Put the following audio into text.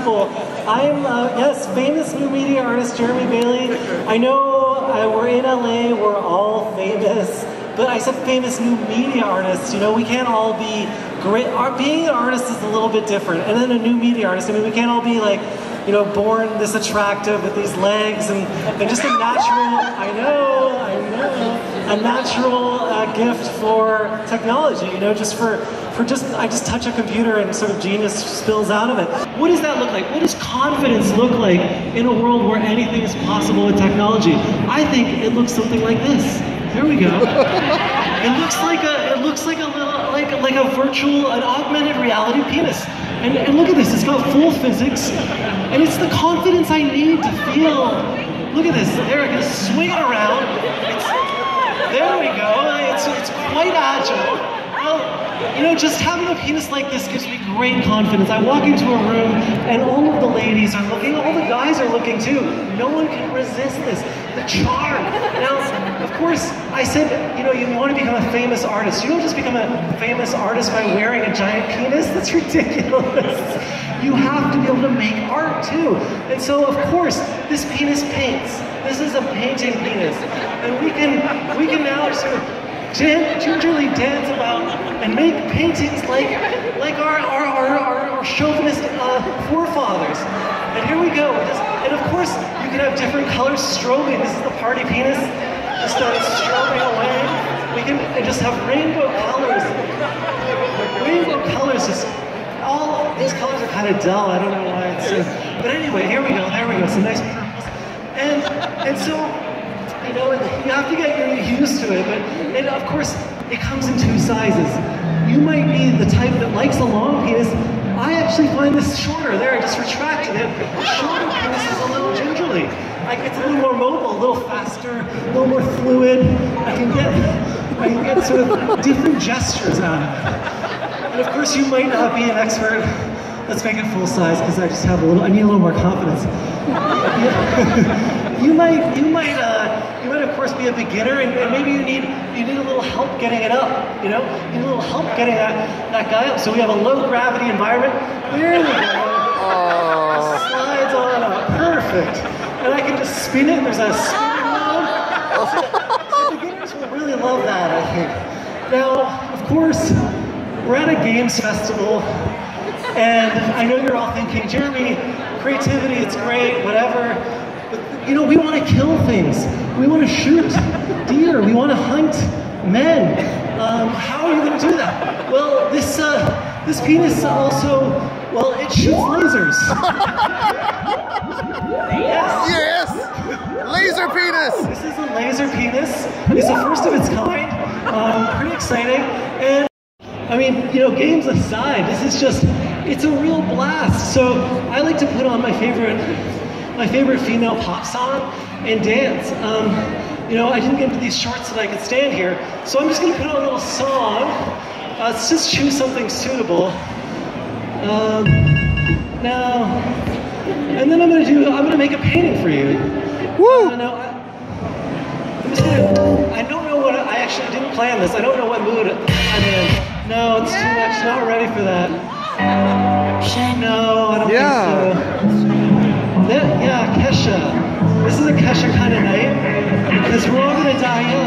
people. I'm, yes, famous new media artist Jeremy Bailey. I know we're in LA, we're all famous, but I said famous new media artists. You know, we can't all be great. Being an artist is a little bit different. And then a new media artist, I mean, we can't all be like, you know, born this attractive with these legs and just a natural, I know, a natural gift for technology, you know, I just touch a computer and sort of genius spills out of it. What does that look like? What does confidence look like in a world where anything is possible with technology? I think it looks something like this. There we go. It looks like a virtual, an augmented reality penis. And look at this, it's got full physics, and it's the confidence I need to feel. Look at this, there, I can swing it around. There we go, it's quite agile. Well, you know, just having a penis like this gives me great confidence. I walk into a room and all of the ladies are looking, all the guys are looking too. No one can resist this, the charm. Now, of course, I said, you know, you want to become a famous artist. You don't just become a famous artist by wearing a giant penis. That's ridiculous. You have to be able to make art too. And so, of course, this penis paints. This is a painting penis. And we can now sort of gingerly dance about and make paintings like our chauvinist forefathers. And here we go. And of course, you can have different colors strobing. This is the party penis. Just strobing away. We can just have rainbow colors. Rainbow colors is all these colors are kind of dull. I don't know why it's. But anyway, here we go. There we go. Some nice purples. And so. You know, you have to get used to it, and of course, it comes in two sizes. You might be the type that likes a long penis. I actually find this shorter. There, I just retracted it. The shorter penis is a little gingerly. It's a little more mobile, a little faster, a little more fluid. I can get sort of different gestures out of it. And of course, you might not be an expert. Let's make it full size, because I just have I need a little more confidence. You might of course be a beginner, and maybe you need a little help getting it up. You know, you need a little help getting that guy up. So we have a low gravity environment. There we go. Slides on up, perfect. And I can just spin it. There's a spinning mode. So beginners will really love that, I think. Now, of course, we're at a games festival. And I know you're all thinking, Jeremy, creativity, it's great, whatever. But, you know, we want to kill things. We want to shoot deer. We want to hunt men. How are you going to do that? Well, this penis also, well, it shoots lasers. Yes! Laser penis! This is a laser penis. It's the first of its kind. Pretty exciting. And I mean, you know, games aside, this is just, it's a real blast. So I like to put on my favorite female pop song and dance. You know, I didn't get into these shorts that I could stand here, so I'm just gonna put on a little song. Let's just choose something suitable. Now, and then I'm gonna make a painting for you. Woo! I don't know what, I actually didn't plan this. I don't know what mood I'm in. No, it's too much, not ready for that. No, I don't think so. Yeah, Kesha. This is a Kesha kind of night, because we're all gonna die young.